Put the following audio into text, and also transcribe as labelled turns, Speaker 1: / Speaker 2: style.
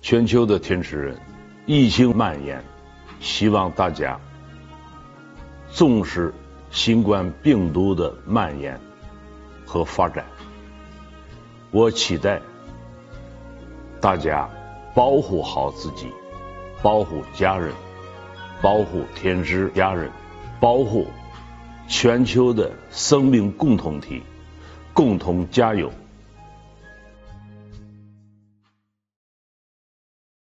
Speaker 1: 全球的天使人，疫情蔓延，希望大家重视新冠病毒的蔓延和发展。我期待大家保护好自己，保护家人，保护天使家人，保护全球的生命共同体，共同加油。